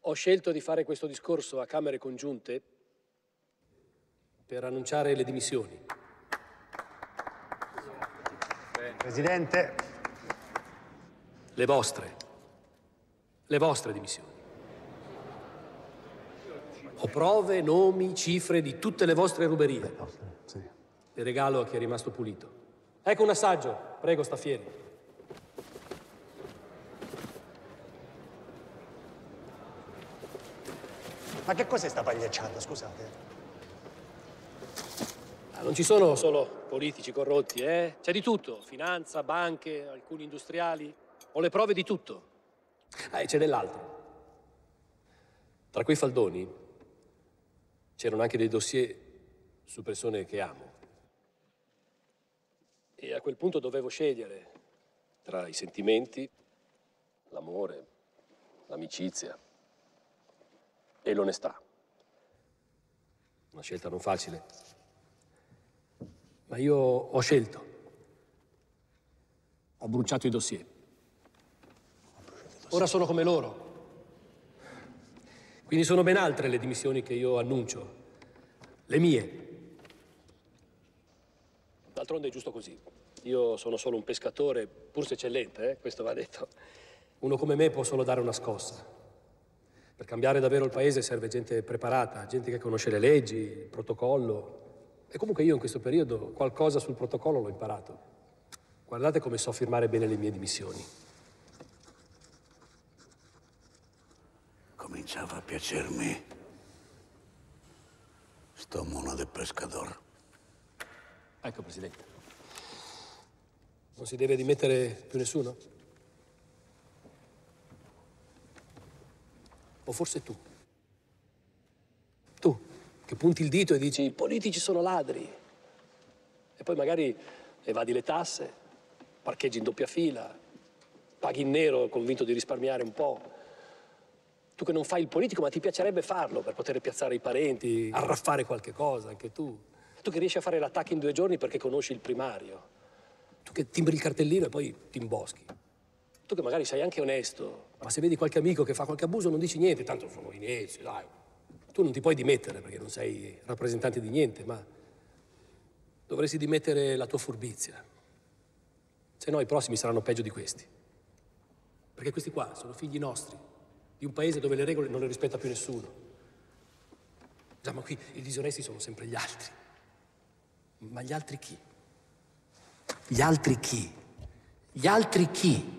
Ho scelto di fare questo discorso a Camere congiunte per annunciare le dimissioni. Presidente. Le vostre dimissioni. Ho prove, nomi, cifre di tutte le vostre ruberie. Le regalo a chi è rimasto pulito. Ecco un assaggio, prego Staffieri. Ma che cos'è sta pagliacciata, scusate? Non ci sono solo politici corrotti, eh? C'è di tutto, finanza, banche, alcuni industriali. Ho le prove di tutto. E c'è dell'altro. Tra quei faldoni c'erano anche dei dossier su persone che amo. E a quel punto dovevo scegliere tra i sentimenti, l'amore, l'amicizia e l'onestà. Una scelta non facile. Ma io ho scelto. Ho bruciato i dossier. Ora sono come loro. Quindi sono ben altre le dimissioni che io annuncio. Le mie. D'altronde è giusto così. Io sono solo un pescatore, pur se eccellente, questo va detto. Uno come me può solo dare una scossa. Per cambiare davvero il paese serve gente preparata, gente che conosce le leggi, il protocollo. E comunque io in questo periodo qualcosa sul protocollo l'ho imparato. Guardate come so firmare bene le mie dimissioni. Cominciava a piacermi sto mono del pescador. Ecco, Presidente. Non si deve dimettere più nessuno? O forse tu? Tu, che punti il dito e dici i politici sono ladri. E poi magari evadi le tasse, parcheggi in doppia fila, paghi in nero convinto di risparmiare un po'. Tu che non fai il politico, ma ti piacerebbe farlo per poter piazzare i parenti, arraffare qualche cosa, anche tu. Tu che riesci a fare l'attacco in 2 giorni perché conosci il primario. Tu che timbri il cartellino e poi ti imboschi. Tu che magari sei anche onesto, ma se vedi qualche amico che fa qualche abuso non dici niente, tanto sono inezio, dai. Tu non ti puoi dimettere perché non sei rappresentante di niente, ma dovresti dimettere la tua furbizia. Se no i prossimi saranno peggio di questi. Perché questi qua sono figli nostri, di un paese dove le regole non le rispetta più nessuno. Già, ma qui i disonesti sono sempre gli altri. Ma gli altri chi? Gli altri chi? Gli altri chi?